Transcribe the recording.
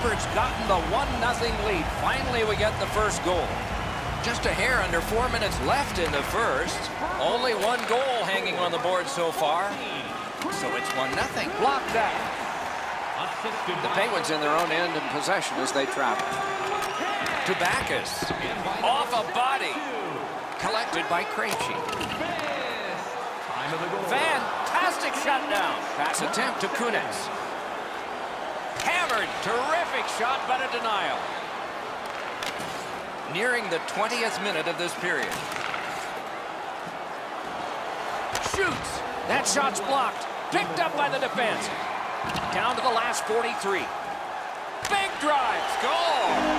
Redbirds gotten the 1-0 lead. Finally, we get the first goal. Just a hair under 4 minutes left in the first. Only one goal hanging on the board so far. So it's 1-0. Block that. The Penguins in their own end in possession as they travel. To Backus. Off a body. Collected by Krejci. Fantastic shutdown. Pass attempt to Kunitz. Hammered. Terrific shot, but a denial. Nearing the 20th minute of this period. Shoots. That shot's blocked. Picked up by the defense. Down to the last 43. Big drive. Goal.